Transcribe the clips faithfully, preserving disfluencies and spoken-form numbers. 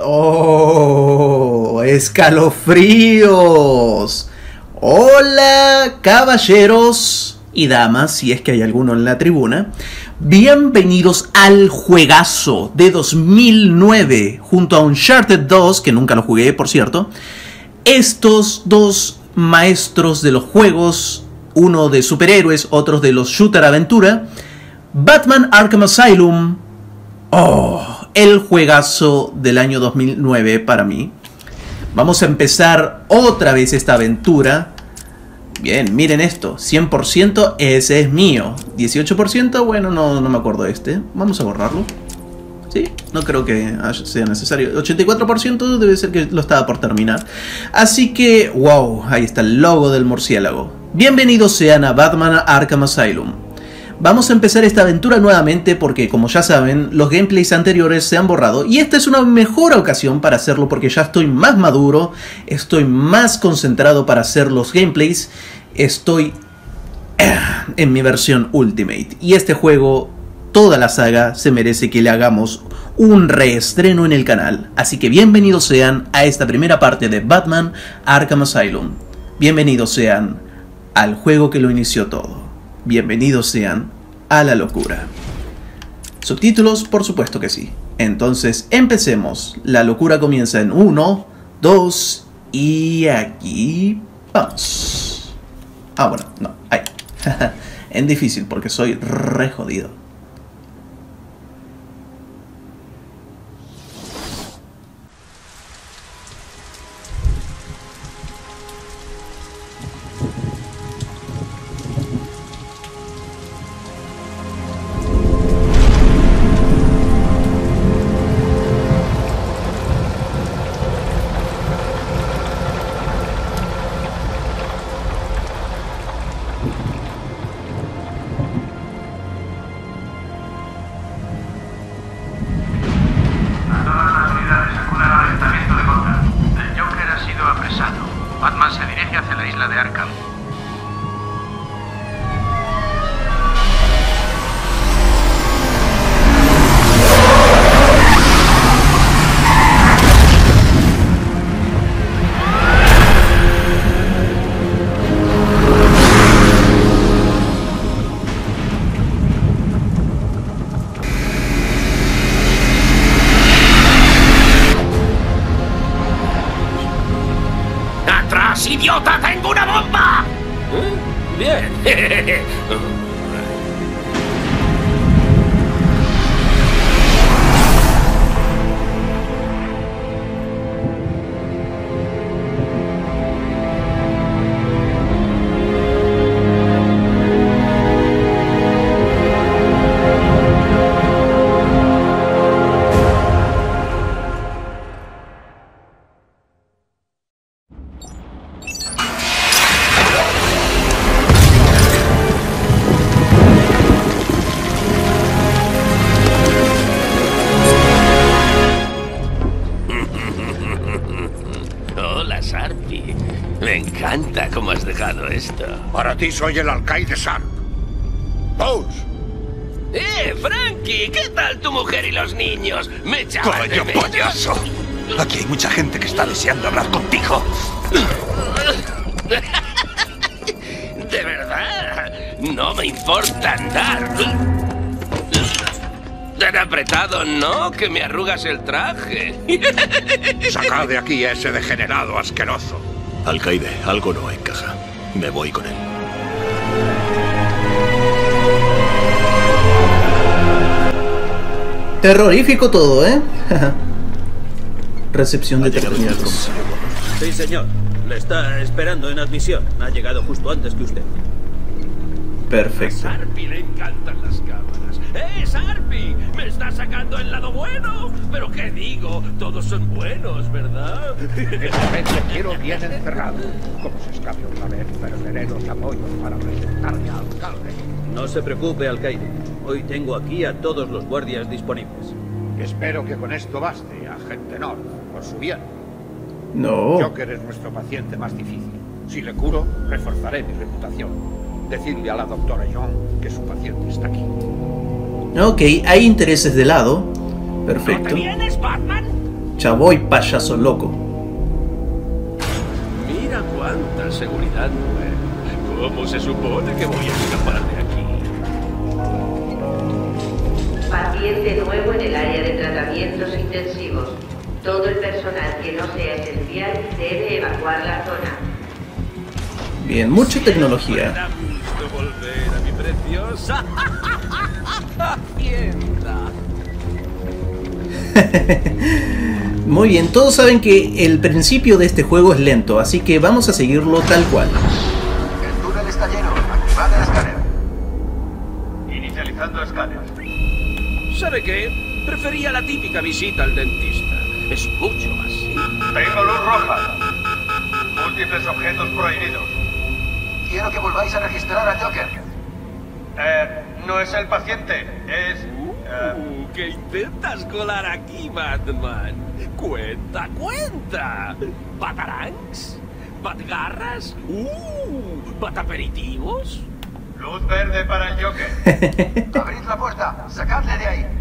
¡Oh! ¡Escalofríos! Hola, caballeros y damas, si es que hay alguno en la tribuna. Bienvenidos al juegazo de dos mil nueve junto a Uncharted dos, que nunca lo jugué, por cierto. Estos dos maestros de los juegos, uno de superhéroes, otro de los shooter aventura, Batman Arkham Asylum. Oh, el juegazo del año dos mil nueve para mí. Vamos a empezar otra vez esta aventura. Bien, miren esto, cien por ciento, ese es mío. dieciocho por ciento, bueno, no, no me acuerdo de este. Vamos a borrarlo. Sí, no creo que sea necesario. ochenta y cuatro por ciento debe ser que lo estaba por terminar. Así que, wow, ahí está el logo del murciélago. Bienvenidos sean a Batman Arkham Asylum. Vamos a empezar esta aventura nuevamente porque, como ya saben, los gameplays anteriores se han borrado y esta es una mejor ocasión para hacerlo porque ya estoy más maduro, estoy más concentrado para hacer los gameplays, estoy en mi versión Ultimate. Y este juego, toda la saga, se merece que le hagamos un reestreno en el canal. Así que bienvenidos sean a esta primera parte de Batman Arkham Asylum. Bienvenidos sean al juego que lo inició todo. Bienvenidos sean a la locura. ¿Subtítulos? Por supuesto que sí. Entonces, empecemos. La locura comienza en uno, dos y aquí vamos. Ah, bueno, no, ahí. En difícil porque soy re jodido. Batman se dirige hacia la isla de Arkham. ¡Idiota! ¡Tengo una bomba! ¿Eh? Bien. Me encanta cómo has dejado esto. Para ti soy el alcaide Sharp. ¡Bowles! ¡Eh, Frankie! ¿Qué tal tu mujer y los niños? ¡Me echabas de menos! ¡Payaso! Aquí hay mucha gente que está deseando hablar contigo. ¿De verdad? No me importa andar. Tan apretado, ¿no? Que me arrugas el traje. Sacad de aquí a ese degenerado asqueroso. Alcaide, algo no encaja. Me voy con él. Terrorífico todo, ¿eh? Recepción de terroristas. Sí, señor. Le está esperando en admisión. Ha llegado justo antes que usted. Perfecto. A Sarpi le encantan las cámaras. ¡Eh, Sarpi! ¡Me está sacando el lado bueno! ¿Pero qué digo? Todos son buenos, ¿verdad? Ese quiero bien encerrado. Como se escape otra vez, perderé los apoyos para presentarme al alcalde. No se preocupe, alcaide. Hoy tengo aquí a todos los guardias disponibles. Espero que con esto baste, agente North, por su bien. No. Joker es nuestro paciente más difícil. Si le curo, reforzaré mi reputación. Decidle a la doctora Young que su paciente está aquí. Ok, hay intereses de lado. Perfecto. ¿No te vienes, Batman? Chavoy, payaso loco. Mira cuánta seguridad nueva. ¿Cómo se supone que voy a escapar de aquí? Paciente nuevo en el área de tratamientos intensivos. Todo el personal que no sea esencial debe evacuar la zona. Bien, mucha tecnología. ¿Habrá visto volver a mi preciosa hacienda? Muy bien, todos saben que el principio de este juego es lento, así que vamos a seguirlo tal cual. El túnel está lleno. Activad el escáner. Inicializando escáner. ¿Sabe qué? Prefería la típica visita al dentista. Es mucho más simple. Tengo luz roja. Múltiples objetos prohibidos. Quiero que volváis a registrar a Joker. Eh, no es el paciente, es... Uh, ¿Qué intentas colar aquí, Batman? Cuenta, cuenta. ¿Batarangs? ¿Batgarras? Uh, ¿Bataperitivos? Luz verde para el Joker. Abrid la puerta, sacadle de ahí.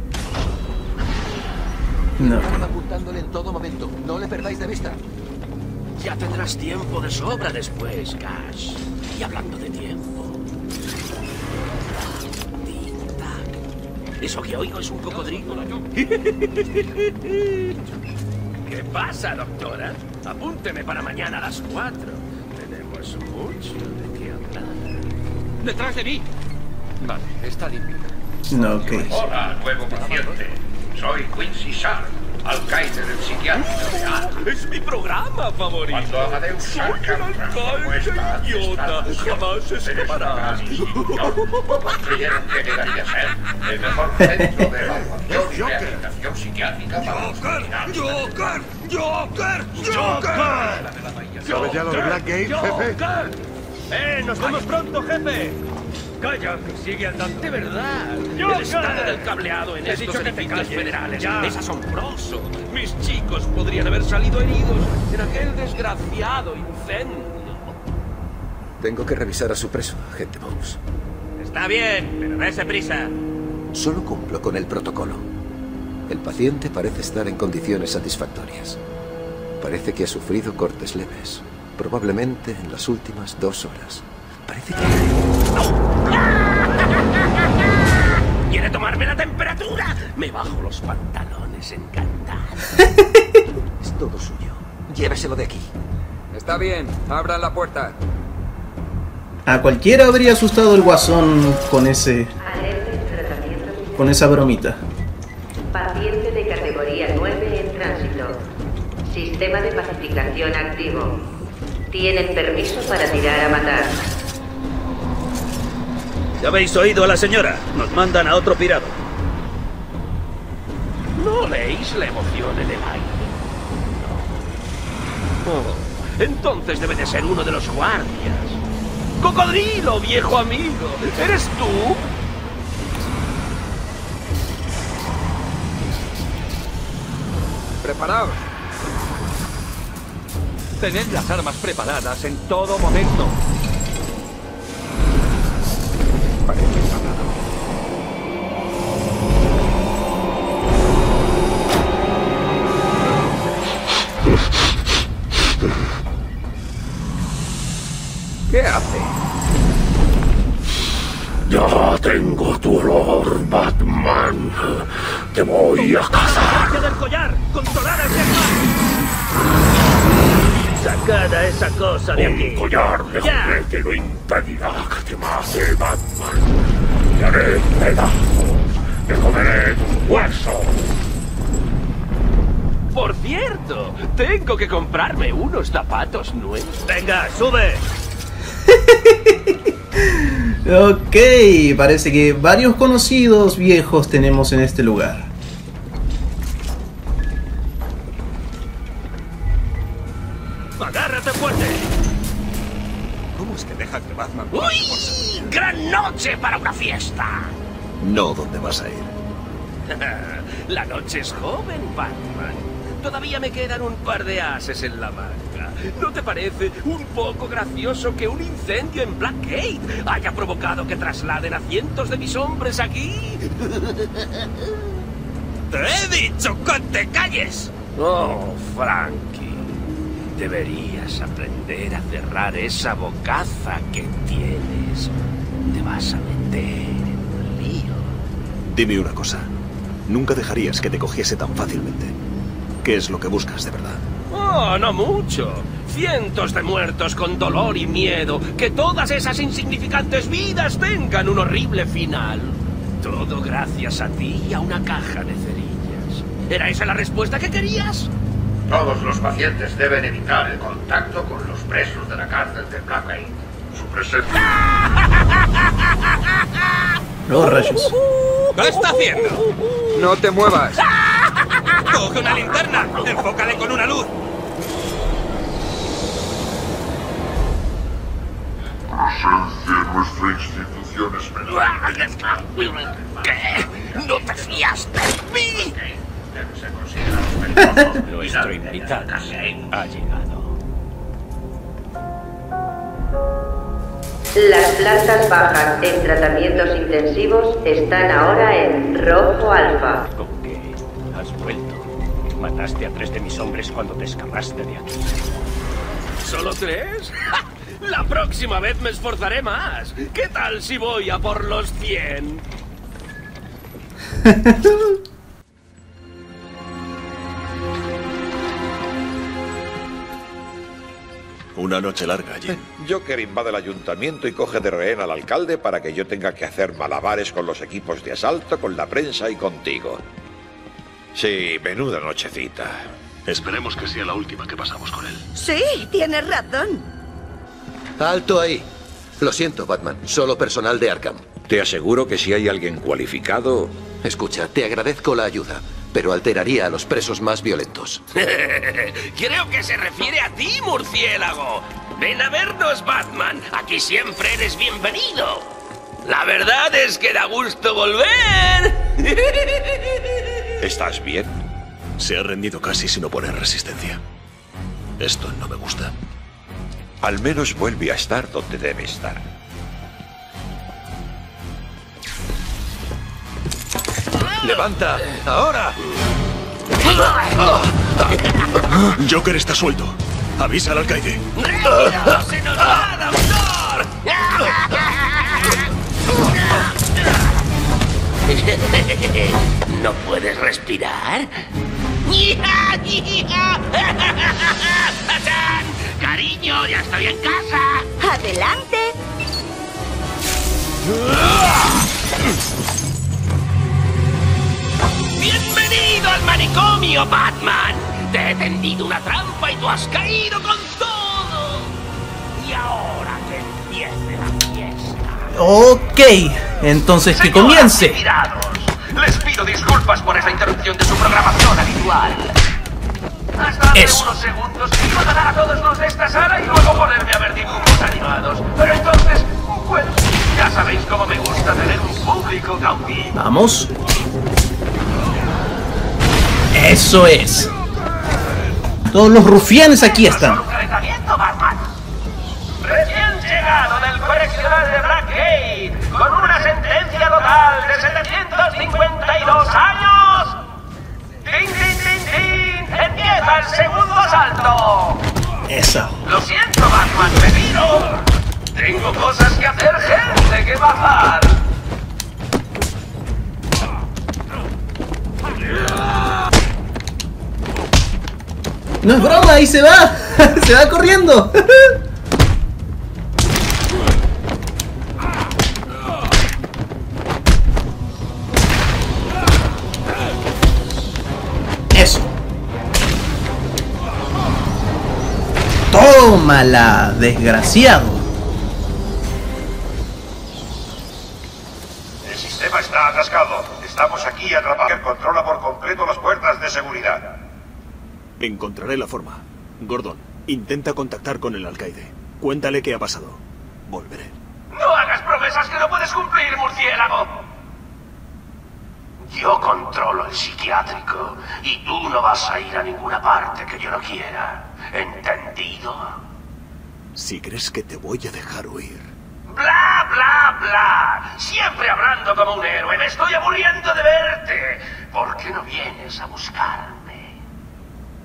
No. Están apuntándole en todo momento. No le perdáis de vista. Ya tendrás tiempo de sobra después, Cash. Y hablando de tiempo... Tic-tac. Eso que oigo es un cocodrilo. ¿Qué pasa, doctora? Apúnteme para mañana a las cuatro. Tenemos mucho de qué hablar. ¡Detrás de mí! Vale, está limpio. No, ok. Hola, nuevo paciente. Soy Quincy Sharp, alcaide del psiquiátrico de Arkham. ¡Es mi programa favorito! Cuando Amadeus ¡Soy Arkham un transformó esta alcaide idiota! administración ¡Jamás en escaparás! esta institución, construyeron que llegaría a ser el mejor centro de evaluación y rehabilitación psiquiátrica para los criminales. ¡Joker! ¡Joker! ¡Joker! ¿Sabes ya lo de Blackgate, jefe? ¡Joker! ¡Eh! ¡Nos vemos pronto, jefe! ¡Calla, que sigue andando! ¡De verdad! El estado del cableado en estos edificios federales es asombroso. Mis chicos podrían haber salido heridos en aquel desgraciado incendio. Tengo que revisar a su preso, agente Bones. Está bien, pero dése prisa. Solo cumplo con el protocolo. El paciente parece estar en condiciones satisfactorias. Parece que ha sufrido cortes leves. Probablemente en las últimas dos horas. Parece que... ¿Quiere tomarme la temperatura? Me bajo los pantalones encantado. es todo suyo. Lléveselo de aquí. Está bien, abran la puerta. A cualquiera habría asustado el guasón con ese... con esa bromita. Paciente de categoría nueve en tránsito. Sistema de pacificación activo. Tienen permiso para tirar a matar. ¿Ya habéis oído a la señora? Nos mandan a otro pirado. ¿No leéis la emoción en el aire? No. Oh, entonces debe de ser uno de los guardias. ¡Cocodrilo, viejo amigo! ¿Eres tú? Preparaos. Tened las armas preparadas en todo momento. Parece parado. ¿Qué hace? Ya tengo tu olor, Batman. Te voy a cazar. ¡Del collar! ¡Controlar el ¡Sacad a esa cosa de aquí! Un collar de ¡Ya! juguete lo impedirá que te mate, Batman. Te haré pedazos. Te comeré tus huesos. Por cierto, tengo que comprarme unos zapatos nuevos. ¡Venga, sube! Ok, parece que varios conocidos viejos tenemos en este lugar. ¡Agárrate fuerte! ¿Cómo es que deja que Batman... ¡Uy! ¡Gran noche para una fiesta! No, ¿dónde vas a ir? La noche es joven, Batman. Todavía me quedan un par de ases en la manga. ¿No te parece un poco gracioso que un incendio en Blackgate haya provocado que trasladen a cientos de mis hombres aquí? ¡Te he dicho que te calles! Oh, Frankie. Deberías aprender a cerrar esa bocaza que tienes. Te vas a meter en un lío. Dime una cosa. Nunca dejarías que te cogiese tan fácilmente. ¿Qué es lo que buscas de verdad? Oh, no mucho. Cientos de muertos con dolor y miedo. Que todas esas insignificantes vidas tengan un horrible final. Todo gracias a ti y a una caja de cerillas. ¿Era esa la respuesta que querías? Todos los pacientes deben evitar el contacto con los presos de la cárcel de Blackgate. Su presencia... No, rayos. ¿Qué está haciendo? No te muevas. ¡Coge una linterna! ¡Enfócale con una luz! Presencia en nuestra institución es... ¿Qué? ¿No te fías de mí? Nuestro invitado ha llegado. Las plantas bajas en tratamientos intensivos están ahora en rojo alfa. ¿Con qué? Has vuelto. Mataste a tres de mis hombres cuando te escapaste de aquí. ¿Solo tres? La próxima vez me esforzaré más. ¿Qué tal si voy a por los cien? Una noche larga allí. Joker invade el ayuntamiento y coge de rehén al alcalde para que yo tenga que hacer malabares con los equipos de asalto, con la prensa y contigo. Sí, menuda nochecita. Esperemos que sea la última que pasamos con él. Sí, tienes razón. Alto ahí. Lo siento, Batman. Solo personal de Arkham. Te aseguro que si hay alguien cualificado... Escucha, te agradezco la ayuda, pero alteraría a los presos más violentos. Creo que se refiere a ti, murciélago. Ven a vernos, Batman. Aquí siempre eres bienvenido. La verdad es que da gusto volver. ¿Estás bien? Se ha rendido casi sin oponer resistencia. Esto no me gusta. Al menos vuelve a estar donde debe estar. ¡Levanta! ¡Ahora! Joker está suelto. Avisa al alcaide. ¡Rápido! ¡Se nos va, doctor! ¿No puedes respirar? ¡Cariño, ya estoy en casa! ¡Adelante! ¡Bienvenido al manicomio, Batman! Te he tendido una trampa y tú has caído con todo. Y ahora que empiece la fiesta. Ok, entonces que comience. Tirados. Les pido disculpas por esa interrupción de su programación habitual. Hasta hace Eso. unos segundos iba a ganar a todos los de esta sala y luego ponerme a ver dibujos animados. Pero entonces, pues, ya sabéis cómo me gusta tener un público cautivo. Vamos. Eso es. Todos los rufianes aquí están. Calentamiento, Batman. Recién llegado del correccional de Blackgate, con una sentencia total de setecientos cincuenta y dos años. ¡Tin, tin, tin, tin! ¡Empieza el segundo asalto! Eso. Lo siento, Batman, me tiro. Tengo cosas que hacer, gente que bajar. No es broma, ahí se va. Se va corriendo. Eso. Tómala, desgraciado. El sistema está atascado. Estamos aquí atrapados. Controla por completo las puertas de seguridad. Encontraré la forma. Gordon, intenta contactar con el alcaide. Cuéntale qué ha pasado. Volveré. No hagas promesas que no puedes cumplir, murciélago. Yo controlo el psiquiátrico y tú no vas a ir a ninguna parte que yo no quiera. ¿Entendido? Si crees que te voy a dejar huir. Bla, bla, bla. Siempre hablando como un héroe. Me estoy aburriendo de verte. ¿Por qué no vienes a buscarme?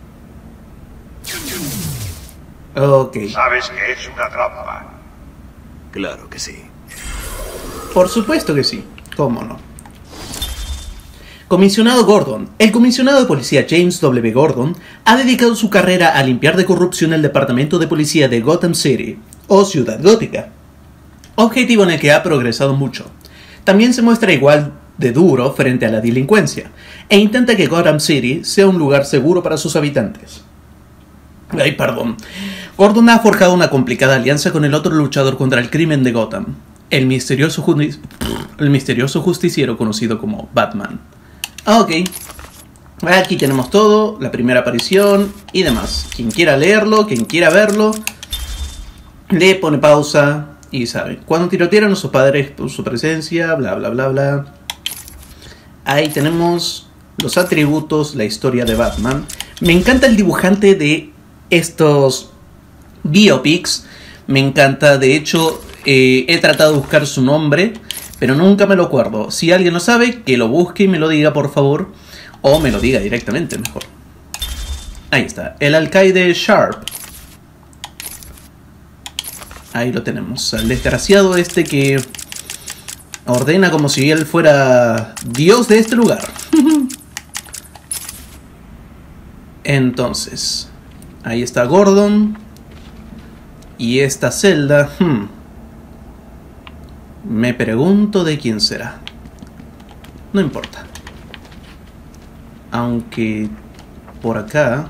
Ok. Sabes que es una trampa. Claro que sí. Por supuesto que sí. ¿Cómo no? Comisionado Gordon. El comisionado de policía James W. Gordon ha dedicado su carrera a limpiar de corrupción el departamento de policía de Gotham City, o Ciudad Gótica. Objetivo en el que ha progresado mucho. También se muestra igual de duro frente a la delincuencia, e intenta que Gotham City sea un lugar seguro para sus habitantes. Ay, perdón. Gordon ha forjado una complicada alianza con el otro luchador contra el crimen de Gotham, el misterioso, justi- el misterioso justiciero conocido como Batman. Ok, aquí tenemos todo, la primera aparición y demás. Quien quiera leerlo, quien quiera verlo, le pone pausa y sabe. Cuando tirotearon a sus padres por su presencia, bla bla bla bla. Ahí tenemos los atributos, la historia de Batman. Me encanta el dibujante de estos biopics. Me encanta, de hecho, eh, he tratado de buscar su nombre, pero nunca me lo acuerdo. Si alguien lo sabe, que lo busque y me lo diga, por favor. O me lo diga directamente, mejor. Ahí está, el alcaide Sharp. Ahí lo tenemos, el desgraciado este que ordena como si él fuera Dios de este lugar. Entonces, ahí está Gordon. Y esta celda, hmm, me pregunto de quién será. No importa. Aunque por acá...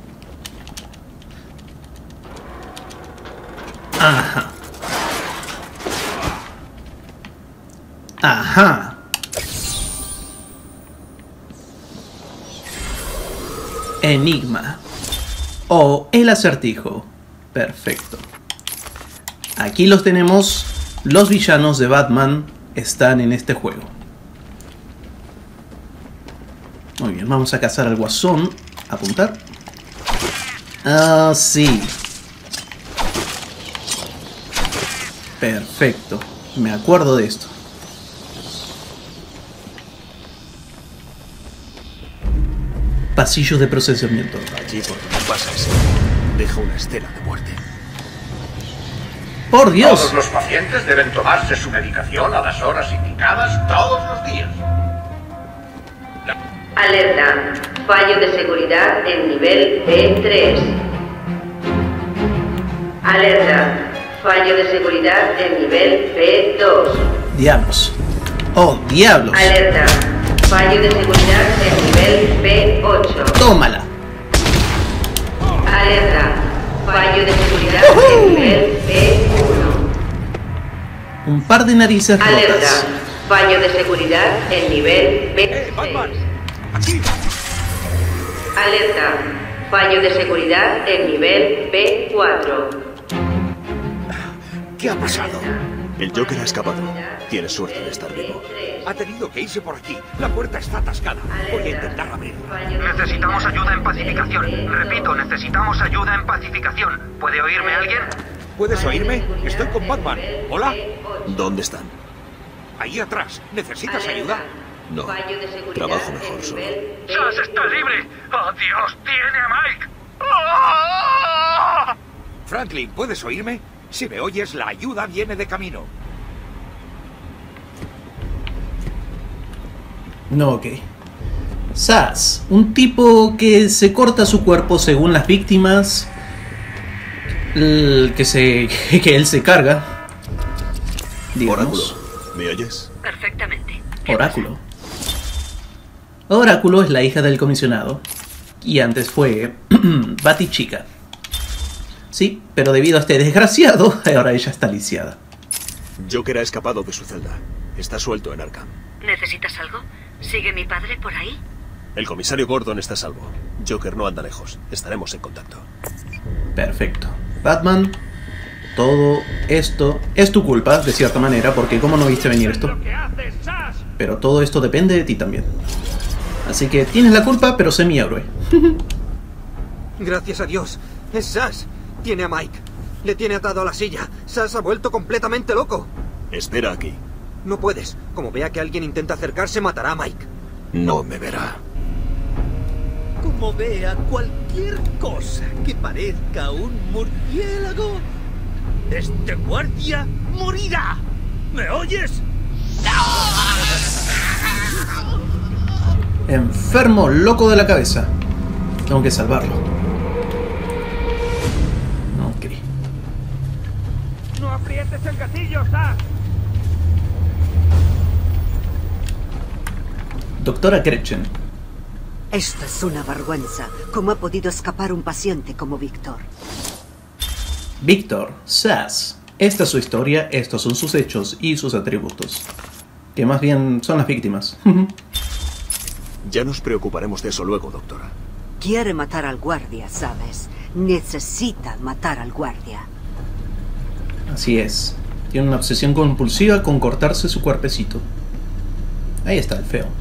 Ajá. Ajá. Enigma. O el acertijo. Perfecto. Aquí los tenemos. Los villanos de Batman están en este juego. Muy bien, vamos a cazar al Guasón. Apuntar. Ah, sí. Perfecto. Me acuerdo de esto. Pasillo de procesamiento. Allí por donde pasa ese, deja una estela de muerte. ¡Por Dios! Todos los pacientes deben tomarse su medicación a las horas indicadas todos los días. Alerta. Fallo de seguridad en nivel B tres. Alerta. Fallo de seguridad en nivel B dos. Diablos. ¡Oh, diablos! Alerta. Fallo de seguridad en nivel B ocho. ¡Tómala! Alerta. Fallo de seguridad en nivel B uno. Un par de narices Alerta. rotas. Fallo de seguridad en nivel B seis. ¡Eh, Batman! ¡Aquí! Alerta. Fallo de seguridad en nivel B cuatro. ¿Qué ha pasado? El Joker ha escapado. Tienes suerte de estar vivo. Ha tenido que irse por aquí. La puerta está atascada. Voy a intentar abrirla. Necesitamos ayuda en pacificación. Repito, necesitamos ayuda en pacificación. ¿Puede oírme alguien? ¿Puedes oírme? Estoy con Batman. ¿Hola? ¿Dónde están? Ahí atrás. ¿Necesitas ayuda? No. Trabajo mejor solo. ¡Sas está libre! ¡Oh, Dios! ¡Tiene a Mike! ¡Oh! Franklin, ¿puedes oírme? Si me oyes, la ayuda viene de camino. No, ok. Sass, un tipo que se corta su cuerpo según las víctimas que se que él se carga. Digamos. Oráculo, ¿me oyes? Perfectamente. Oráculo. Oráculo es la hija del comisionado y antes fue Batichica. Sí, pero debido a este desgraciado, ahora ella está lisiada. Joker ha escapado de su celda. Está suelto en Arkham. ¿Necesitas algo? ¿Sigue mi padre por ahí? El comisario Gordon está a salvo. Joker no anda lejos. Estaremos en contacto. Perfecto. Batman, todo esto es tu culpa, de cierta manera, porque ¿cómo no viste venir esto? Pero todo esto depende de ti también. Así que tienes la culpa, pero sé mi héroe. Gracias a Dios. Es Sass. Tiene a Mike. Le tiene atado a la silla. Sass ha vuelto completamente loco. Espera aquí. No puedes. Como vea que alguien intenta acercarse, matará a Mike. No me verá. como vea cualquier cosa que parezca un murciélago, este guardia morirá. ¿Me oyes? Enfermo, loco de la cabeza. Tengo que salvarlo. Ok. ¡No aprietes el gatillo, Sass! Doctora Gretchen. Esto es una vergüenza. ¿Cómo ha podido escapar un paciente como Víctor? Víctor, Sass. Esta es su historia, estos son sus hechos y sus atributos. Que más bien son las víctimas. Ya nos preocuparemos de eso luego, doctora. Quiere matar al guardia, ¿sabes? Necesita matar al guardia. Así es. Tiene una obsesión compulsiva con cortarse su cuerpecito. Ahí está el feo.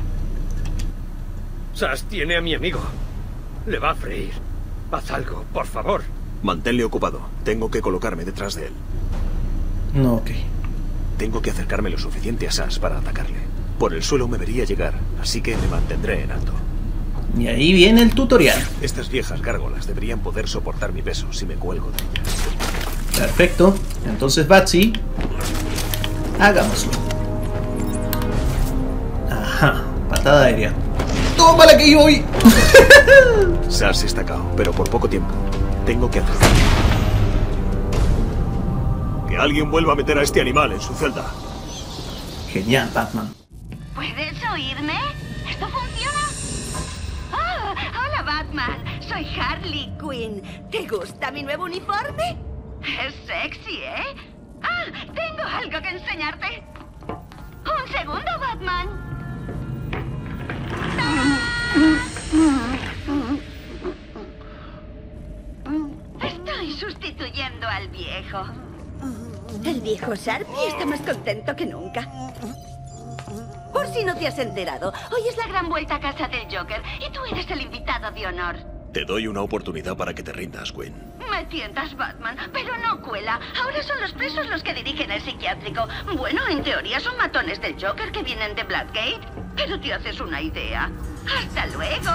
Sass tiene a mi amigo. Le va a freír. Haz algo, por favor. Manténle ocupado. Tengo que colocarme detrás de él. No, ok. Tengo que acercarme lo suficiente a Sass para atacarle. Por el suelo me vería llegar, así que me mantendré en alto. Y ahí viene el tutorial. Estas viejas gárgolas deberían poder soportar mi peso si me cuelgo de ellas. Perfecto. Entonces, Batsy, hagámoslo. Ajá. Patada aérea. ¡Tómala que yo voy! Sass está cao, pero por poco tiempo. Tengo que hacerlo. Que alguien vuelva a meter a este animal en su celda. Genial, Batman. ¿Puedes oírme? ¿Esto funciona? Oh, hola, Batman. Soy Harley Quinn. ¿Te gusta mi nuevo uniforme? Es sexy, ¿eh? Ah, tengo algo que enseñarte. Un segundo, Batman. Estoy sustituyendo al viejo. El viejo Sharpie está más contento que nunca. Por si no te has enterado, hoy es la gran vuelta a casa del Joker y tú eres el invitado de honor. Te doy una oportunidad para que te rindas, Gwen. Me tientas, Batman, pero no cuela. Ahora son los presos los que dirigen el psiquiátrico. Bueno, en teoría son matones del Joker que vienen de Blackgate. Pero te haces una idea. ¡Hasta luego!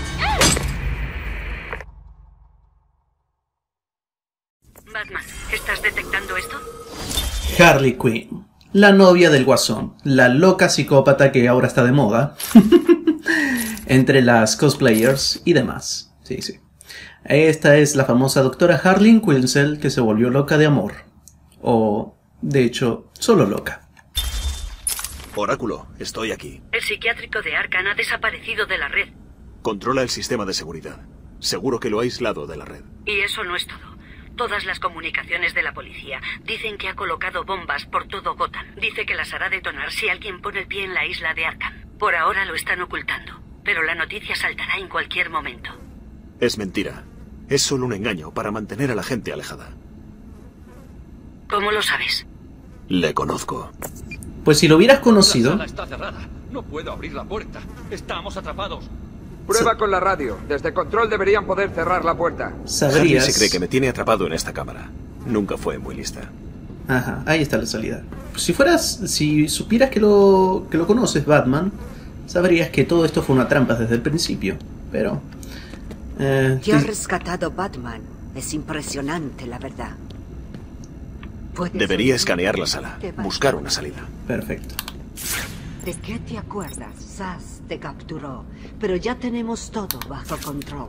Batman, ¿estás detectando esto? Harley Quinn, la novia del Guasón, la loca psicópata que ahora está de moda entre las cosplayers y demás. Sí, sí. Esta es la famosa doctora Harley Quinzel que se volvió loca de amor. O, de hecho, solo loca. Oráculo, estoy aquí. El psiquiátrico de Arkham ha desaparecido de la red. Controla el sistema de seguridad. Seguro que lo ha aislado de la red. Y eso no es todo. Todas las comunicaciones de la policía dicen que ha colocado bombas por todo Gotham. Dice que las hará detonar si alguien pone el pie en la isla de Arkham. Por ahora lo están ocultando, pero la noticia saltará en cualquier momento. Es mentira. Es solo un engaño para mantener a la gente alejada. ¿Cómo lo sabes? Le conozco. Pues si lo hubieras conocido... La sala está cerrada. No puedo abrir la puerta. Estamos atrapados. Prueba sí. con la radio. Desde control deberían poder cerrar la puerta. Sabrías... Harley se cree que me tiene atrapado en esta cámara. Nunca fue muy lista. Ajá, ahí está la salida. Pues si fueras... Si supieras que lo, que lo conoces, Batman, sabrías que todo esto fue una trampa desde el principio. Pero... Eh, te ha rescatado Batman. Es impresionante, la verdad. Debería escanear la sala. Buscar una salida. Perfecto. ¿De qué te acuerdas? Sass te capturó, pero ya tenemos todo bajo control.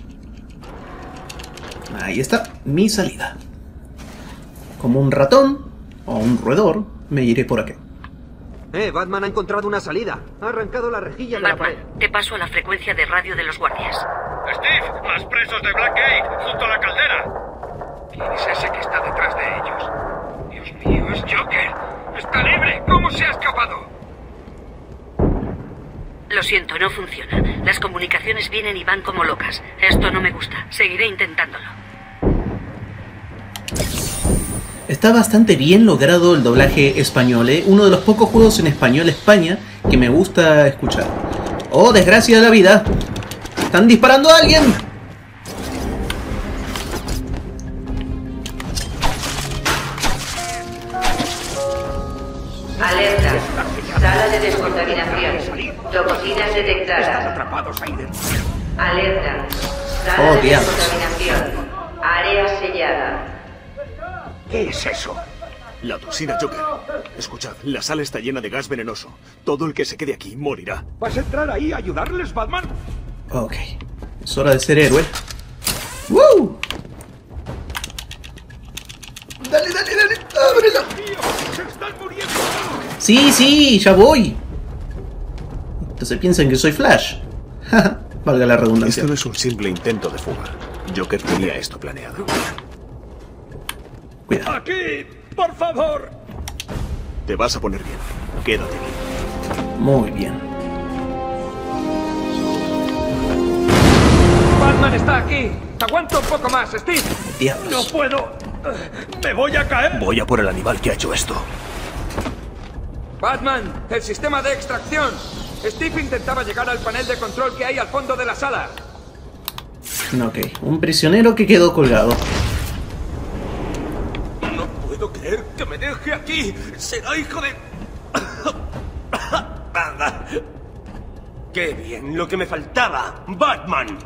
Ahí está mi salida. Como un ratón o un roedor, me iré por aquí. Eh, Batman ha encontrado una salida. Ha arrancado la rejilla de Batman, la pared. Te paso a la frecuencia de radio de los guardias. Steve, más presos de Blackgate, junto a la caldera. ¿Quién es ese que está detrás de ellos? Dios mío, es Joker. Está libre. ¿Cómo se ha escapado? Lo siento, no funciona. Las comunicaciones vienen y van como locas. Esto no me gusta. Seguiré intentándolo. Está bastante bien logrado el doblaje español, ¿eh? Uno de los pocos juegos en español España que me gusta escuchar. ¡Oh, desgracia de la vida! ¡Están disparando a alguien! Alerta. Sala de descontaminación. Toxinas detectadas. Están atrapados ahí dentro. Alerta. Sala Oh, de diablos. descontaminación. Área sellada. ¿Qué es eso? La toxina Joker. Escuchad, la sala está llena de gas venenoso. Todo el que se quede aquí morirá. ¿Vas a entrar ahí a ayudarles, Batman? Ok. Es hora de ser héroe. ¡Woo! Dale, dale, dale. Ábrelo. ¡Se están muriendo! Sí, sí, ya voy. Entonces piensan que soy Flash. Valga la redundancia. Esto no es un simple intento de fuga. Joker tenía esto planeado. Cuidado. ¡Aquí! ¡Por favor! Te vas a poner bien. Quédate aquí. Muy bien. ¡Batman está aquí! ¡Aguanta un poco más, Steve! Diablos. ¡No puedo! ¡Me voy a caer! Voy a por el animal que ha hecho esto. ¡Batman! ¡El sistema de extracción! Steve intentaba llegar al panel de control que hay al fondo de la sala. Ok, un prisionero que quedó colgado. No puedo creer que me deje aquí. Será hijo de... Anda. ¡Qué bien! Lo que me faltaba. ¡Batman!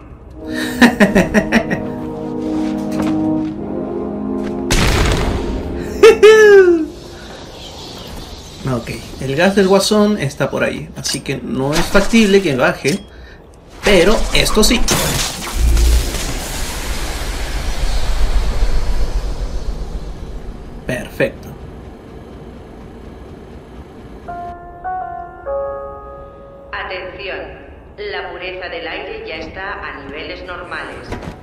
Ok, el gas del guasón está por ahí, así que no es factible que baje, pero esto sí. Perfecto. Atención. La pureza del aire ya está a niveles normales.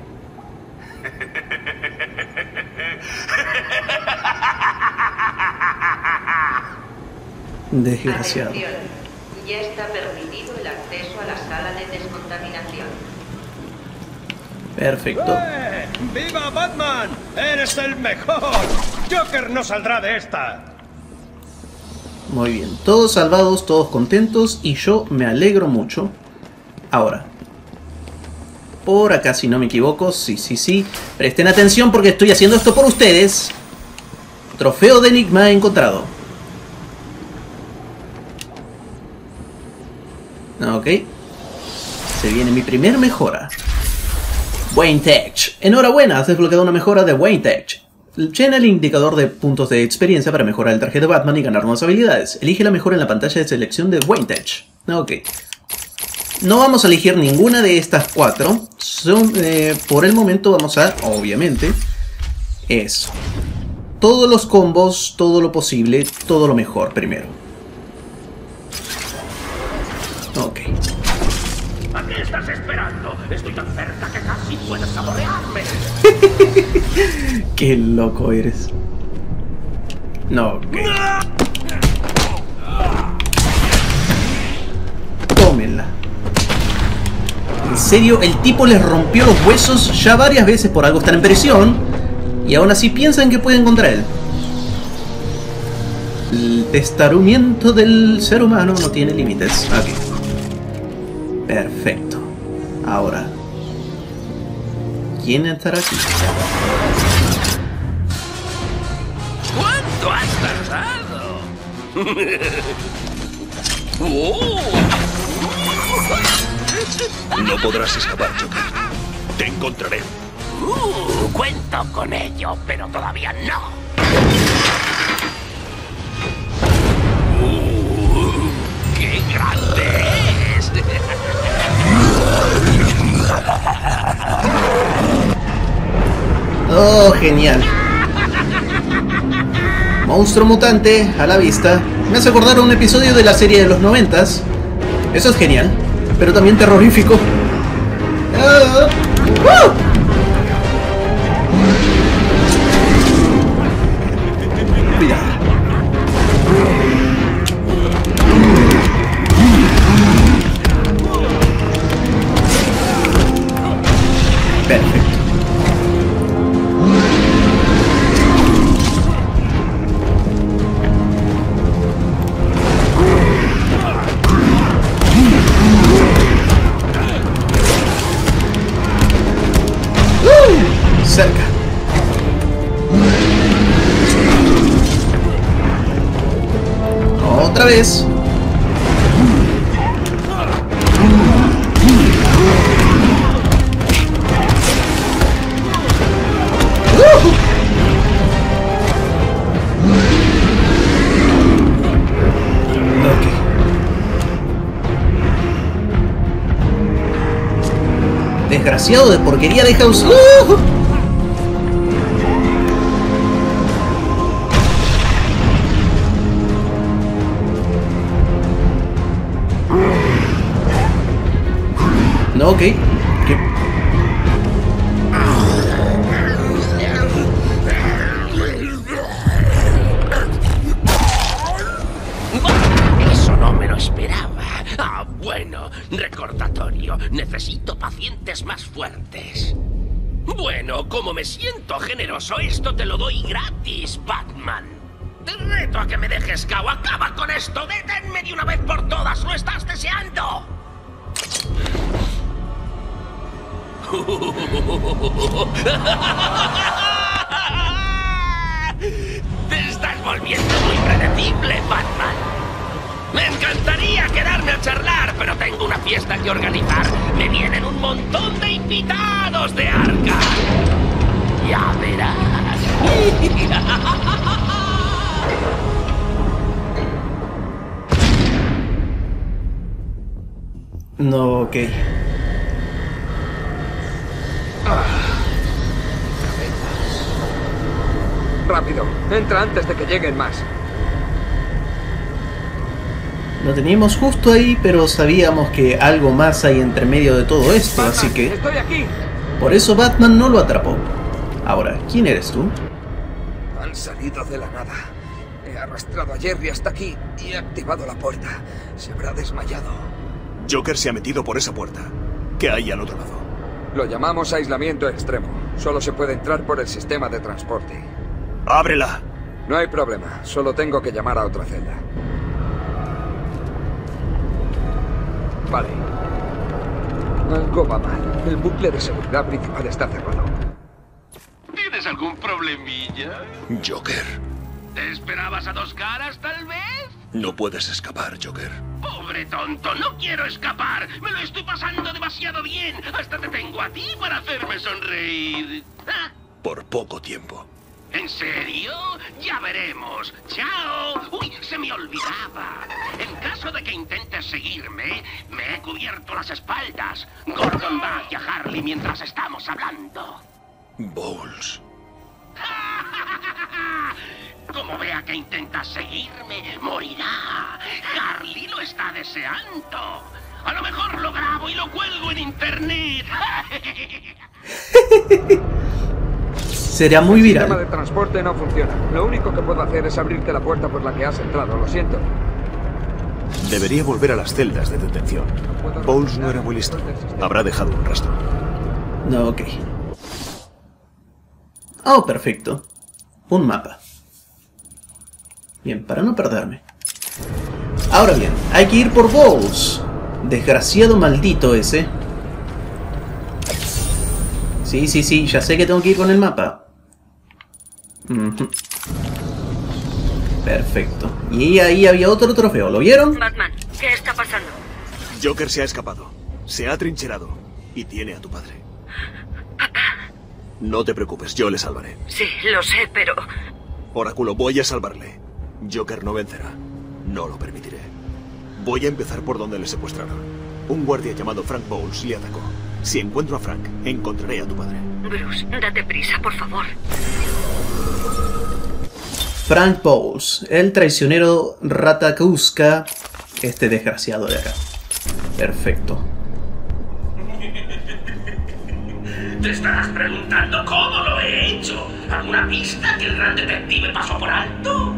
Desgraciado. Atención. Ya está permitido el acceso a la sala de descontaminación. Perfecto. ¡Eh! ¡Viva Batman! ¡Eres el mejor! ¡Joker no saldrá de esta! Muy bien, todos salvados, todos contentos y yo me alegro mucho. Ahora, por acá si no me equivoco, sí, sí, sí. Presten atención porque estoy haciendo esto por ustedes. Trofeo de Enigma encontrado. Ok. Se viene mi primer mejora. Wayne Tech. Enhorabuena, has desbloqueado una mejora de Wayne Tech. Llena el indicador de puntos de experiencia para mejorar el traje de Batman y ganar nuevas habilidades. Elige la mejora en la pantalla de selección de Wayne Tech. Ok. No vamos a elegir ninguna de estas cuatro. Son, eh, por el momento vamos a, obviamente, eso. Todos los combos, todo lo posible, todo lo mejor primero. Ok. ¿A qué estás esperando? Estoy tan cerca que casi puedes saborearme. Qué loco eres. No, ok. Tómenla. En serio, el tipo les rompió los huesos ya varias veces por algo estar en prisión. Y aún así piensan que pueden contra él. El testaramiento del ser humano no tiene límites. Ok. Perfecto. Ahora, ¿quién estará aquí? ¿Cuánto has tardado? oh. No podrás escapar, Joker. Te encontraré. Uh, cuento con ello, pero todavía no. Uh, ¡Qué grande es! Oh, genial. Monstruo mutante a la vista. Me hace acordar a un episodio de la serie de los noventas. Eso es genial, pero también terrorífico. Ah, ¡uh! Cuidado. Perfecto. Cerca. Otra vez. desgraciado de porquería, deja usar. ¡Uh! No, ok. ¿Qué? Eso no me lo esperaba. Ah, bueno, recordatorio. Necesito pacientes más fuertes. Bueno, como me siento generoso, esto te lo doy gratis, Batman. Te reto a que me dejes cao. Acaba con esto. Deténme de una vez por todas. ¿Lo estás deseando? Te estás volviendo muy predecible, Batman. Me encantaría quedarme a charlar, pero tengo una fiesta que organizar. Me vienen un montón de invitados de Arkham. Ya verás. No, ok. Rápido, entra antes de que lleguen más. Lo teníamos justo ahí, pero sabíamos que algo más hay entre medio de todo esto, Batman, así que... ¡estoy aquí! Por eso Batman no lo atrapó. Ahora, ¿quién eres tú? Han salido de la nada. He arrastrado a Jerry hasta aquí y he activado la puerta. Se habrá desmayado. Joker se ha metido por esa puerta. ¿Qué hay al otro lado? Lo llamamos aislamiento extremo. Solo se puede entrar por el sistema de transporte. ¡Ábrela! No hay problema. Solo tengo que llamar a otra celda. Vale. Algo va mal. El bucle de seguridad principal está cerrado. ¿Tienes algún problemilla? Joker. ¿Te esperabas a dos caras, tal vez? No puedes escapar, Joker. Pobre tonto, no quiero escapar. Me lo estoy pasando demasiado bien. Hasta te tengo a ti para hacerme sonreír. ¿Ah? Por poco tiempo. ¿En serio? Ya veremos. ¡Chao! ¡Uy, se me olvidaba! En caso de que intentes seguirme, me he cubierto las espaldas. Gordon va hacia Harley mientras estamos hablando. Bowles. Como vea que intentas seguirme, morirá. Harley lo está deseando. A lo mejor lo grabo y lo cuelgo en internet. Sería muy viral. El sistema de transporte no funciona. Lo único que puedo hacer es abrirte la puerta por la que has entrado. Lo siento. Debería volver a las celdas de detención. Bowles no era muy listo. Habrá dejado un rastro. No, ok. Oh, perfecto. Un mapa. Bien, para no perderme. Ahora bien, hay que ir por Bowles. Desgraciado maldito ese. Sí, sí, sí, ya sé que tengo que ir con el mapa. Uh-huh. Perfecto. Y ahí había otro trofeo, ¿lo vieron? Batman, ¿qué está pasando? Joker se ha escapado. Se ha atrincherado. Y tiene a tu padre. Papá. No te preocupes, yo le salvaré. Sí, lo sé, pero... Oráculo, voy a salvarle. Joker no vencerá. No lo permitiré. Voy a empezar por donde le secuestraron. Un guardia llamado Frank Bowles le atacó. Si encuentro a Frank, encontraré a tu padre. Bruce, date prisa, por favor. Frank Bowles, el traicionero Ratakuska, este desgraciado de acá. Perfecto. Te estarás preguntando cómo lo he hecho. ¿Alguna pista que el gran detective pasó por alto?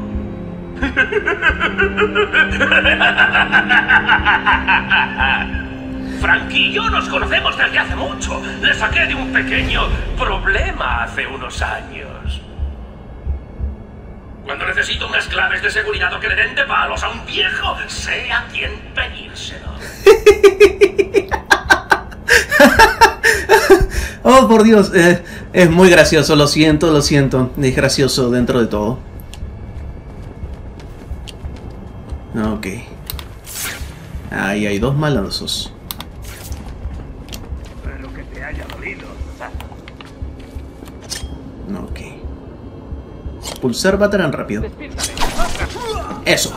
Frank y yo nos conocemos desde hace mucho. Le saqué de un pequeño problema hace unos años. Cuando necesito unas claves de seguridad o que le den de palos a un viejo, sé a quién pedírselo. Oh, por Dios, eh, es muy gracioso, lo siento, lo siento. Es gracioso dentro de todo. Ok. Ahí hay dos malandros. Espero que te haya dolido. Ok. Pulsar Batarán rápido. Eso.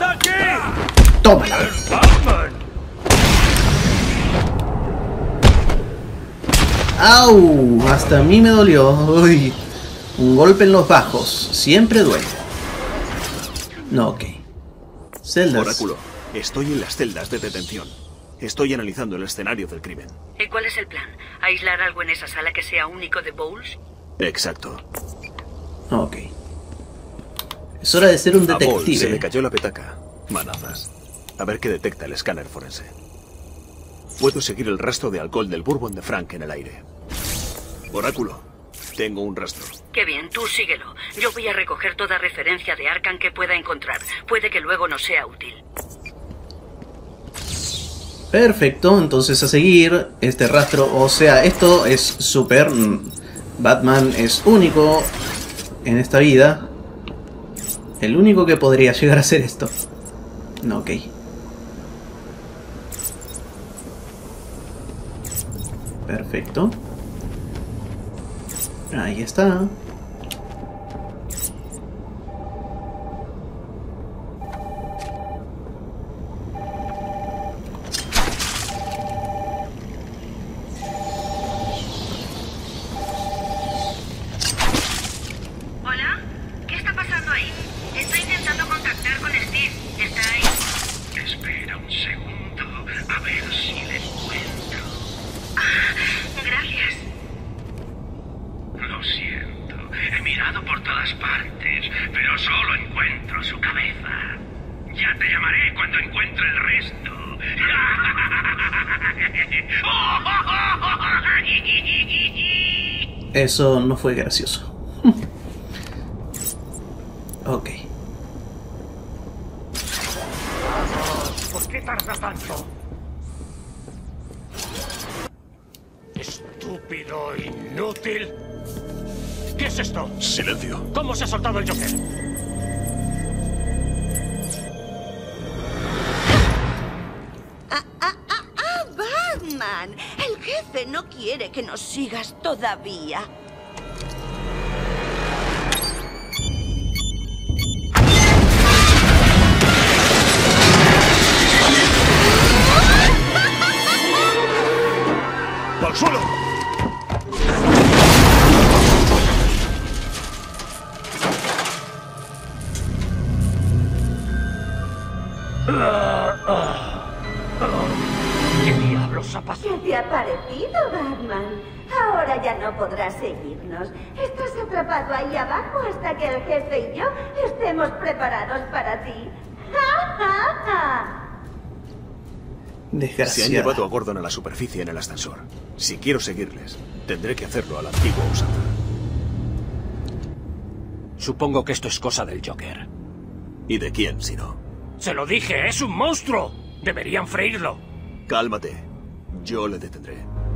Tómala. ¡Au! Hasta a mí me dolió. Uy. Un golpe en los bajos. Siempre duele. No, ok. Celdas. Oráculo, estoy en las celdas de detención. Estoy analizando el escenario del crimen. ¿Y cuál es el plan? ¿Aislar algo en esa sala que sea único de Bowles? Exacto. Ok. Es hora de ser un A Bowles detective. se le cayó la petaca. Manazas. A ver qué detecta el escáner forense. Puedo seguir el rastro de alcohol del Bourbon de Frank en el aire. Oráculo, tengo un rastro. Qué bien, tú síguelo. Yo voy a recoger toda referencia de Arkham que pueda encontrar. Puede que luego no sea útil. Perfecto, entonces a seguir este rastro. O sea, esto es súper... Batman es único en esta vida. El único que podría llegar a hacer esto. No, ok. Perfecto. Ahí está. ¿Hola? ¿Qué está pasando ahí? Estoy intentando contactar con Steve. ¿Está ahí? Espera un segundo, a ver si le encuentro. Ah, gracias. Lo siento, he mirado por todas partes, pero solo encuentro su cabeza. Ya te llamaré cuando encuentre el resto. Eso no fue gracioso. Ok. ¿Por qué tarda tanto? Estúpido, inútil. ¿Qué es esto? Silencio. ¿Cómo se ha soltado el Joker? Ah, ah, ah, ah, Batman. El jefe no quiere que nos sigas todavía. ¡Al suelo! ¿Qué diablos ha pasado? ¿Qué te ha parecido, Batman? Ahora ya no podrás seguirnos. Estás atrapado ahí abajo hasta que el jefe y yo estemos preparados para ti. ¡Ja, ja, ja! Desgraciada. Se han llevado a Gordon a la superficie en el ascensor. Si quiero seguirles, tendré que hacerlo a la antigua usanza. Supongo que esto es cosa del Joker. ¿Y de quién, si no? ¡Se lo dije! ¡Es un monstruo! Deberían freírlo. Cálmate. Yo le detendré.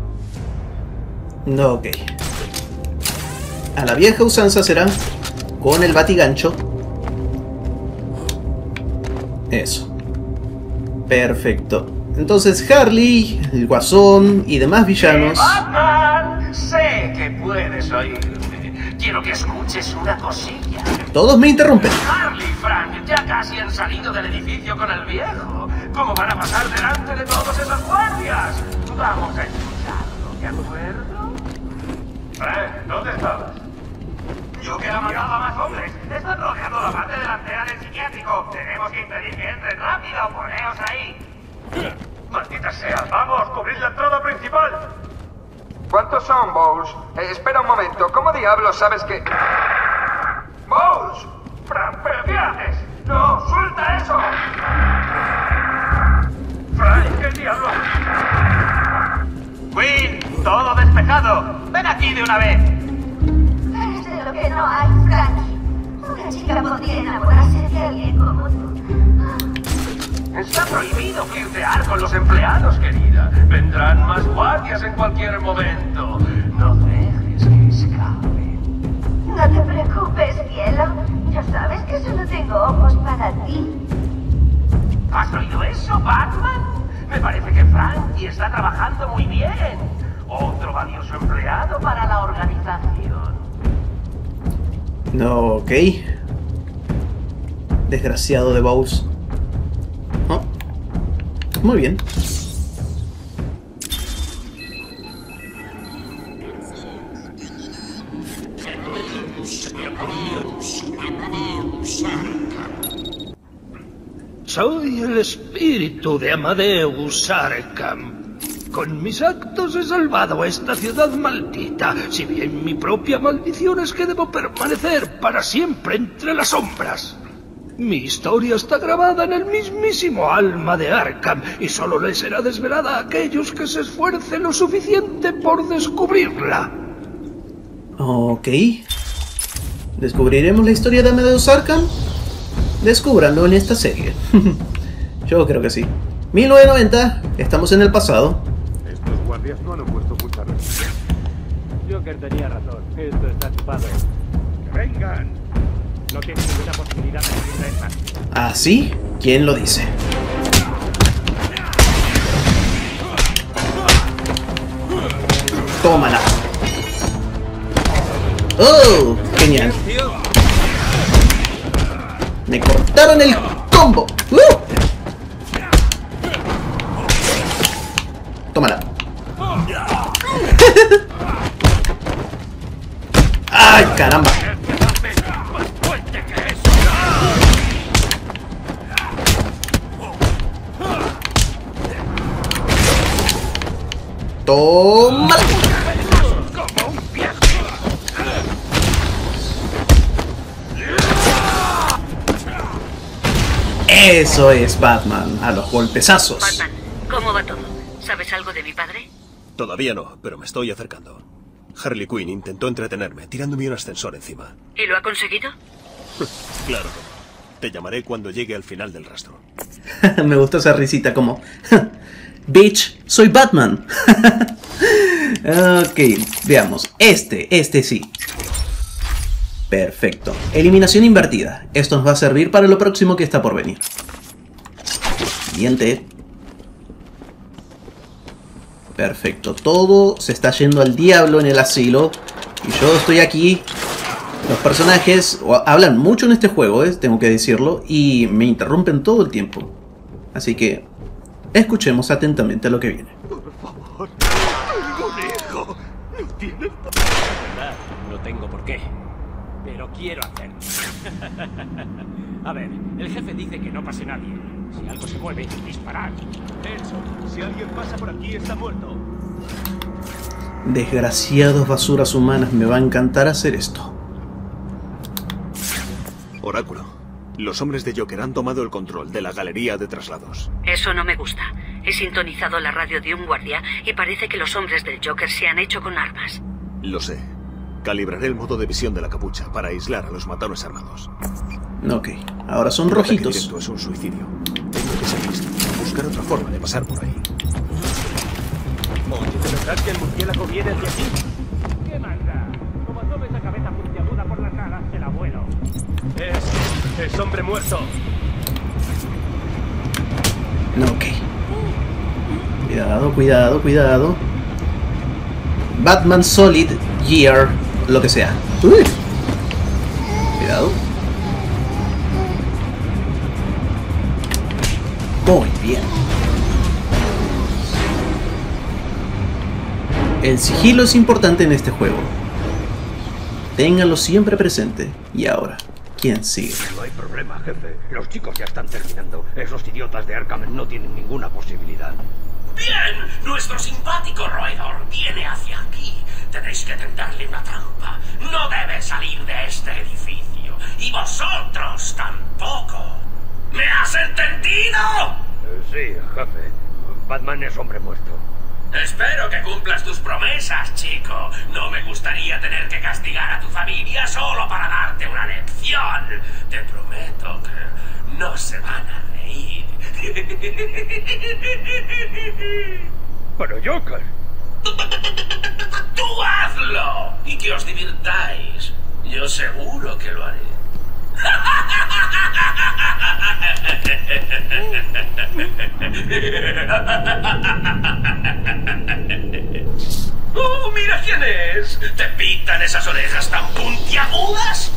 No, ok. A la vieja usanza será con el batigancho. Eso. Perfecto. Entonces Harley, el Guasón y demás villanos. Batman, sé que puedes oírme. Quiero que escuches una cosilla. Todos me interrumpen. Harley y Frank ya casi han salido del edificio con el viejo. ¿Cómo van a pasar delante de todos esos guardias? Vamos a escucharlo, ¿de acuerdo? Frank, ¿dónde estabas? Yo que ha matado a más hombres. Están rodeando la parte delantera del psiquiátrico. Tenemos que impedir que entren rápido. Poneos ahí. Maldita sea. Vamos, cubrid la entrada principal. ¿Cuántos son, Bowles? Eh, espera un momento. ¿Cómo diablos sabes que...? ¡Bowles! Frank, ¿pero qué haces? ¡No! ¡Suelta eso! Frank, ¿qué diablos? Quinn, todo despejado. Ven aquí de una vez. Es de lo que no hay, Frankie. Una chica podría enamorarse de alguien como tú. Está prohibido flirtear con los empleados, querida. Vendrán más guardias en cualquier momento. No dejes que escapen. No te preocupes, cielo. Ya sabes que solo tengo ojos para ti. ¿Has oído eso, Batman? Me parece que Frankie está trabajando muy bien. Otro valioso empleado para la organización. No, ok. Desgraciado de Bowles. Oh. Muy bien. Amadeus Arkham. Soy el espíritu de Amadeus Arkham. Con mis actos he salvado a esta ciudad maldita, si bien mi propia maldición es que debo permanecer para siempre entre las sombras. Mi historia está grabada en el mismísimo alma de Arkham y solo le será desvelada a aquellos que se esfuercen lo suficiente por descubrirla. Ok. ¿Descubriremos la historia de Amadeus Arkham? Descúbranlo en esta serie. Yo creo que sí. mil novecientos noventa, estamos en el pasado. Estos guardias no han opuesto mucha resistencia. Joker tenía razón. Esto está chupado. ¡Que vengan! No tiene ninguna posibilidad de salir de esta. ¿Ah, sí? ¿Quién lo dice? Tómala. ¡Oh! Genial. Me cortaron el combo. ¡Uh! Tómala. ¡Ay, caramba! ¡Toma! Eso es Batman, a los golpezazos. Batman, ¿cómo va todo? ¿Sabes algo de mi padre? Todavía no, pero me estoy acercando. Harley Quinn intentó entretenerme, tirándome un ascensor encima. ¿Y lo ha conseguido? Claro que no. Te llamaré cuando llegue al final del rastro. Me gusta esa risita como... Bitch, soy Batman. Ok, veamos. Este, este sí. Perfecto. Eliminación invertida. Esto nos va a servir para lo próximo que está por venir. Siguiente. Perfecto. Todo se está yendo al diablo en el asilo. Y yo estoy aquí. Los personajes hablan mucho en este juego, ¿eh? Tengo que decirlo. Y me interrumpen todo el tiempo. Así que... escuchemos atentamente lo que viene. Por favor, tengo un hijo. No tienes... verdad, no tengo por qué. Pero quiero hacerlo. A ver, el jefe dice que no pase nadie. Si algo se mueve, disparad. Eso, si alguien pasa por aquí, está muerto. Desgraciados basuras humanas, me va a encantar hacer esto. Oráculo. Los hombres de Joker han tomado el control de la galería de traslados. Eso no me gusta. He sintonizado la radio de un guardia y parece que los hombres del Joker se han hecho con armas. Lo sé. Calibraré el modo de visión de la capucha para aislar a los matones armados. Ok, ahora son El rojitos. Esto es un suicidio. Tengo que ser listo. Buscar otra forma de pasar por ahí. Oye, ¿de verdad que el murciélago viene hacia aquí? ¿Qué manda? Como tome esa cabeza puntiaguda por la cara, el abuelo. Es... es hombre muerto. Ok. Cuidado, cuidado, cuidado. Batman Solid Gear, lo que sea. Uy. Cuidado. Muy bien. El sigilo es importante en este juego. Ténganlo siempre presente. Y ahora, ¿quién sigue? No hay problema, jefe. Los chicos ya están terminando. Esos idiotas de Arkham no tienen ninguna posibilidad. Bien, nuestro simpático roedor viene hacia aquí. Tenéis que tenderle una trampa. No debe salir de este edificio. Y vosotros tampoco. ¿Me has entendido? Eh, sí, jefe. Batman es hombre muerto. Espero que cumplas tus promesas, chico. No me gustaría tener que castigar a tu familia solo para darte una lección. Te prometo que no se van a reír. Pero Joker. ¡Tú hazlo! Y que os divirtáis. Yo seguro que lo haré. ¡Oh, mira quién es! ¿Te pintan esas orejas tan puntiagudas?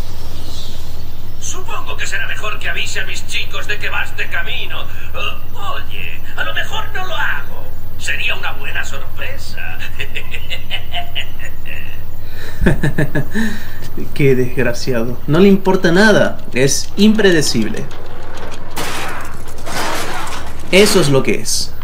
Supongo que será mejor que avise a mis chicos de que vas de camino. Oh, oye, a lo mejor no lo hago. Sería una buena sorpresa. Qué desgraciado. No le importa nada. Es impredecible. Eso es lo que es.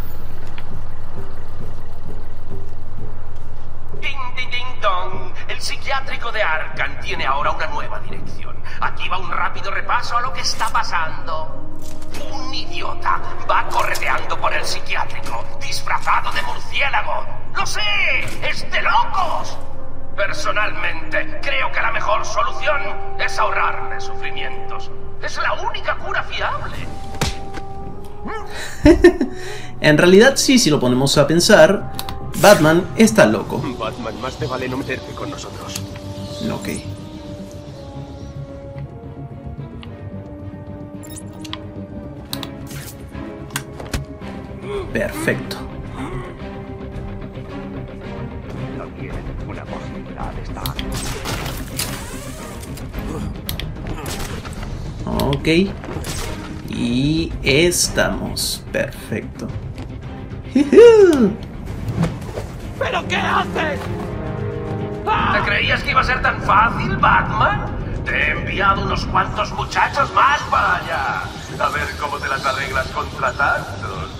Ding, ding, ding, dong. El psiquiátrico de Arkham tiene ahora una nueva dirección. Aquí va un rápido repaso a lo que está pasando. Un idiota va correteando por el psiquiátrico, disfrazado de murciélago. ¡Lo sé! ¡Es de locos! Personalmente, creo que la mejor solución es ahorrarle sufrimientos. Es la única cura fiable. En realidad sí, si lo ponemos a pensar, Batman está loco. Batman, más te vale no meterte con nosotros. Ok. Perfecto. No tiene ninguna posibilidad de estar. Ok. Y estamos. Perfecto. ¿Pero qué haces? ¿Te creías que iba a ser tan fácil, Batman? Te he enviado unos cuantos muchachos más para allá. A ver cómo te las arreglas contra tantos.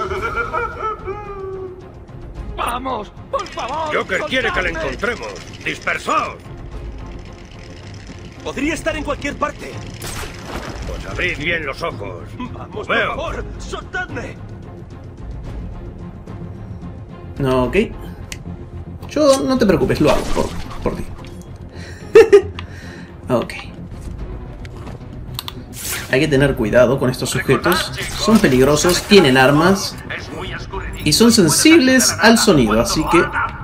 ¡Vamos! ¡Por favor! Joker quiere que le encontremos. ¡Dispersaos! Podría estar en cualquier parte. Pues abrid bien los ojos. Vamos, Veo. por favor, soltadme. Ok. Yo, no te preocupes, lo hago por, por ti. Ok. Hay que tener cuidado con estos sujetos. Son peligrosos, tienen armas y son sensibles al sonido, así que...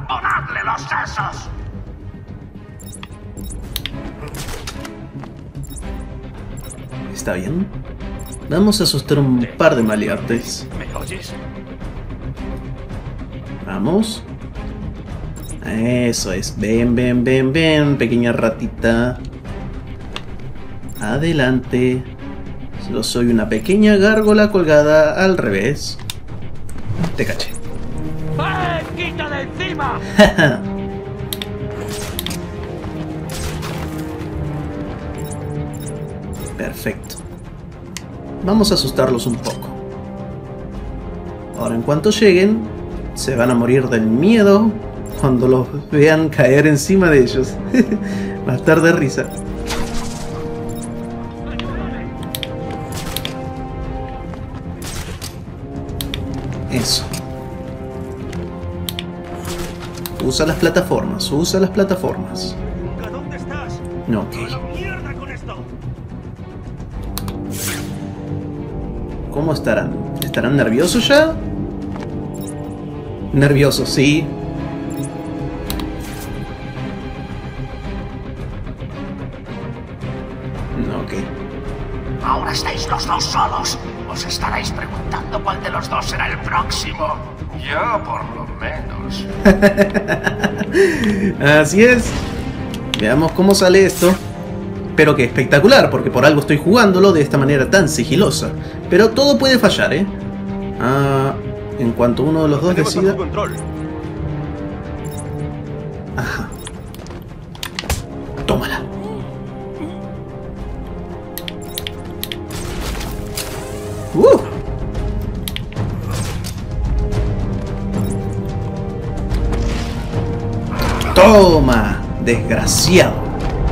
Está bien. Vamos a asustar un par de maleantes. ¿Me oyes? Vamos. Eso es. Ven, ven, ven, ven, pequeña ratita. Adelante. Yo soy una pequeña gárgola colgada al revés. Te caché. ¡Eh! ¡Quita de encima! Perfecto. Vamos a asustarlos un poco. Ahora, en cuanto lleguen, se van a morir del miedo cuando los vean caer encima de ellos. Va a estar de risa. Eso. Usa las plataformas, usa las plataformas. ¿Dónde estás? No, ok. ¡Mierda con esto! ¿Cómo estarán? ¿Estarán nerviosos ya? Nerviosos, sí. No, ok. Ahora estáis los dos solos. Os estaréis preguntando cuál de los dos será el próximo. Yo, por lo menos. Así es. Veamos cómo sale esto. Pero que espectacular, porque por algo estoy jugándolo de esta manera tan sigilosa. Pero todo puede fallar, ¿eh? Ah, en cuanto uno de los dos decida... Ajá. Tómala. Uh. Toma, desgraciado.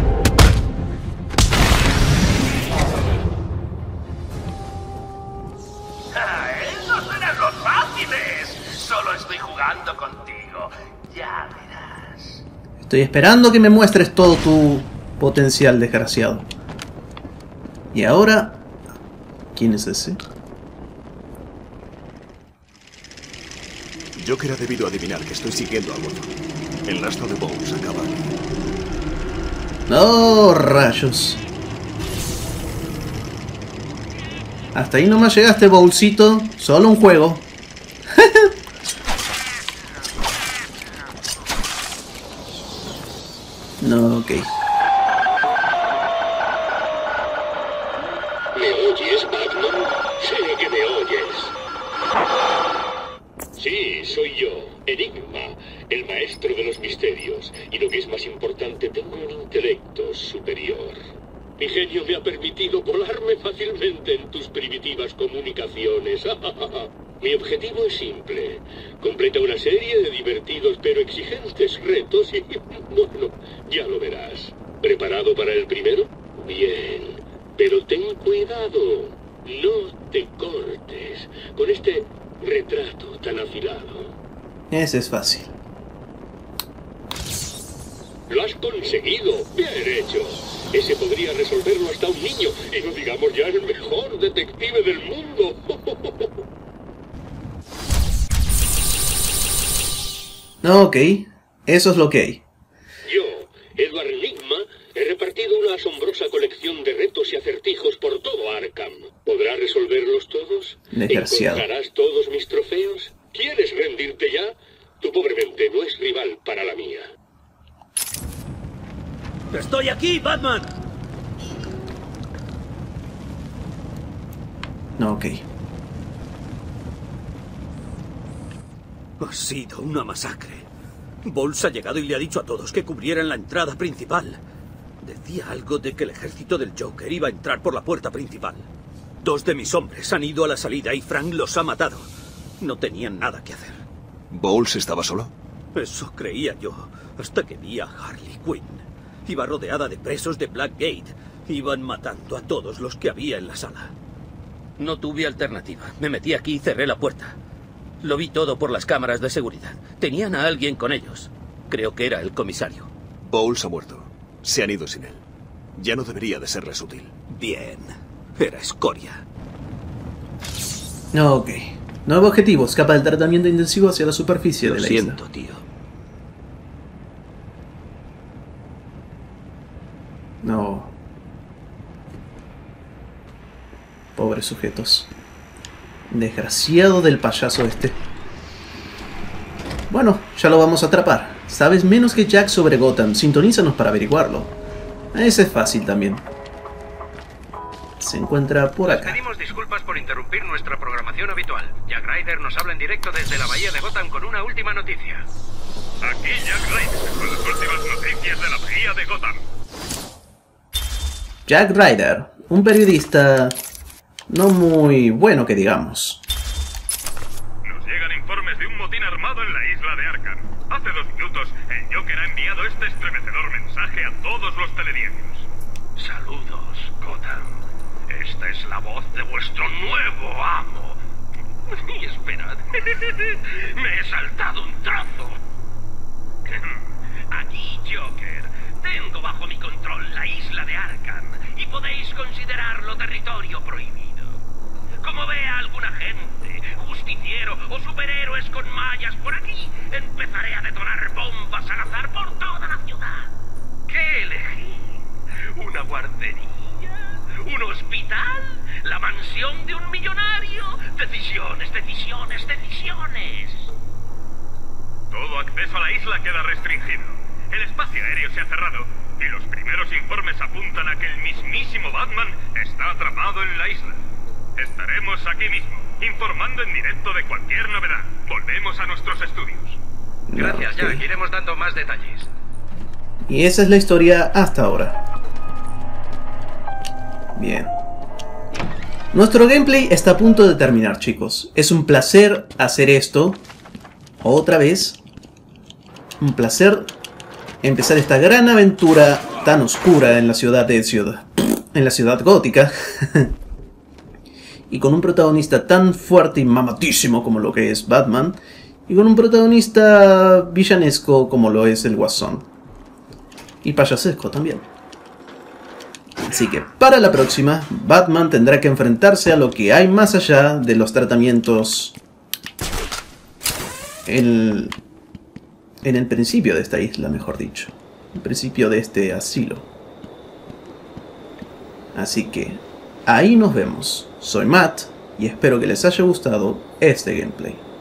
¡Esos eran los fáciles! Solo estoy jugando contigo. Ya verás. Estoy esperando que me muestres todo tu potencial, desgraciado. Y ahora... ¿Quién es ese? Joker ha debido adivinar que estoy siguiendo a Gotham. El rastro de Bowles acaba aquí. ¡No, rayos! Hasta ahí nomás llegaste, Bowlesito. Solo un juego. No, ok. ¿Me oyes, Batman? Sé que me oyes. Sí, soy yo, Enigma, el maestro de los misterios. Y lo que es más importante, tengo un intelecto superior. Mi genio me ha permitido volarme fácilmente en tus primitivas comunicaciones. Mi objetivo es simple. Completa una serie de divertidos pero exigentes retos y, bueno, ya lo verás. ¿Preparado para el primero? Bien. Pero ten cuidado. No te cortes con este retrato tan afilado. Ese es fácil. Lo has conseguido. Bien hecho. Ese podría resolverlo hasta un niño. Y no digamos ya el mejor detective del mundo. Ok, eso es lo que hay. Yo, Edward Enigma, he repartido una asombrosa colección de retos y acertijos por todo Arkham. ¿Podrás resolverlos todos? Desgraciado. ¿Encontrarás todos mis trofeos? ¿Quieres rendirte ya? Tu pobre mente no es rival para la mía. ¡Estoy aquí, Batman! No, ok. Ha sido una masacre. Bowles ha llegado y le ha dicho a todos que cubrieran la entrada principal. Decía algo de que el ejército del Joker iba a entrar por la puerta principal. Dos de mis hombres han ido a la salida y Frank los ha matado. No tenían nada que hacer. ¿Bowles estaba solo? Eso creía yo, hasta que vi a Harley Quinn. Iba rodeada de presos de Blackgate. Iban matando a todos los que había en la sala. No tuve alternativa. Me metí aquí y cerré la puerta. Lo vi todo por las cámaras de seguridad. Tenían a alguien con ellos. Creo que era el comisario. Bowles ha muerto. Se han ido sin él. Ya no debería de serles útil. Bien. Era escoria. Ok. Nuevo objetivo. Escapa del tratamiento intensivo hacia la superficie Lo de la siento, isla. tío. No. Pobres sujetos. Desgraciado del payaso este. Bueno, ya lo vamos a atrapar. Sabes menos que Jack sobre Gotham. Sintonízanos para averiguarlo. Ese es fácil también. Se encuentra por acá. Pedimos disculpas por interrumpir nuestra programación habitual. Jack Ryder nos habla en directo desde la bahía de Gotham con una última noticia. Aquí Jack Ryder con las últimas noticias de la bahía de Gotham. Jack Ryder, un periodista no muy bueno que digamos. Nos llegan informes de un motín armado en la isla de Arkham. Hace dos minutos, el Joker ha enviado este estremecedor mensaje a todos los telediarios. Saludos, Gotham. Esta es la voz de vuestro nuevo amo. Y esperad, me he saltado un trozo. Aquí, Joker, tengo bajo mi control la isla de Arkham y podéis considerarlo territorio prohibido. Como vea algún agente, justiciero o superhéroes con mallas por aquí, empezaré a detonar bombas al azar por toda la ciudad. ¿Qué elegí? ¿Una guardería? ¿Un hospital? ¿La mansión de un millonario? Decisiones, decisiones, decisiones. Todo acceso a la isla queda restringido. El espacio aéreo se ha cerrado y los primeros informes apuntan a que el mismísimo Batman está atrapado en la isla. Estaremos aquí mismo, informando en directo de cualquier novedad. Volvemos a nuestros estudios. Gracias, Ok. Jack. Iremos dando más detalles. Y esa es la historia hasta ahora. Bien. Nuestro gameplay está a punto de terminar, chicos. Es un placer hacer esto. Otra vez. Un placer empezar esta gran aventura tan oscura en la ciudad de ciudad. En la ciudad gótica. Y con un protagonista tan fuerte y mamatísimo como lo que es Batman. Y con un protagonista villanesco como lo es el Guasón. Y payasesco también. Así que para la próxima, Batman tendrá que enfrentarse a lo que hay más allá de los tratamientos en, en el principio de esta isla, mejor dicho. El principio de este asilo. Así que ahí nos vemos. Soy Matt y espero que les haya gustado este gameplay.